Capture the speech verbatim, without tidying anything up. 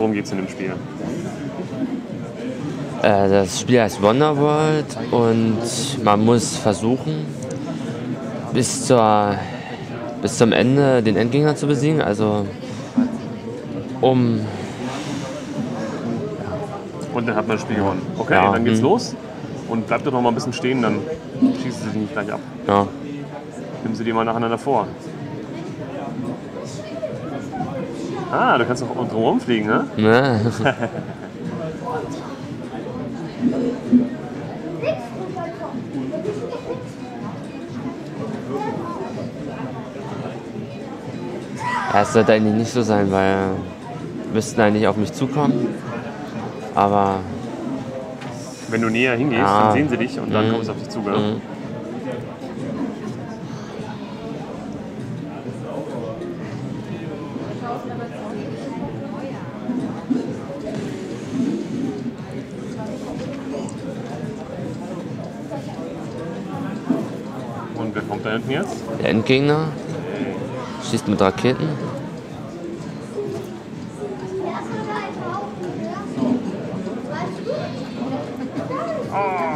Worum geht's in dem Spiel? Äh, das Spiel heißt Wonderworld und man muss versuchen, bis, zur, bis zum Ende den Endgegner zu besiegen. Also um... Und dann hat man das Spiel gewonnen. Okay, Ja, dann geht's hm. los. Und bleib doch noch mal ein bisschen stehen, dann schießen sie dich nicht gleich ab. Ja. Nimm sie dir mal nacheinander vor. Ah, du kannst auch drumherum fliegen, ne? Ne? Ja, es sollte eigentlich nicht so sein, weil müssten eigentlich auf mich zukommen. Aber Wenn du näher hingehst, ja. dann sehen sie dich und dann Mhm. kommst du auf dich zu, gell? Mhm. Und wer kommt da hinten jetzt? Der Endgegner schießt mit Raketen. Oh,